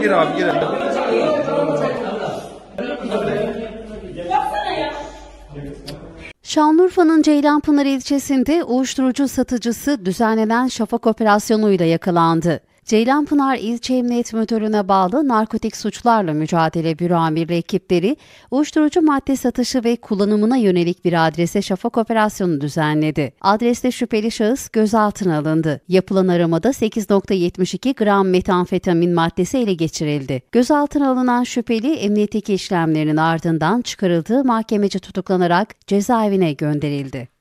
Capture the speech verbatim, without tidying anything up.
Gir abi gir. Şanlıurfa'nın Ceylanpınar ilçesinde uyuşturucu satıcısı düzenlenen şafak operasyonuyla yakalandı. Ceylanpınar İlçe Emniyet Müdürlüğü'ne bağlı Narkotik Suçlarla Mücadele Büro Amirliği ekipleri uyuşturucu madde satışı ve kullanımına yönelik bir adrese şafak operasyonu düzenledi. Adreste şüpheli şahıs gözaltına alındı. Yapılan aramada sekiz virgül yetmiş iki gram metamfetamin maddesi ele geçirildi. Gözaltına alınan şüpheli emniyetteki işlemlerinin ardından çıkarıldığı mahkemece tutuklanarak cezaevine gönderildi.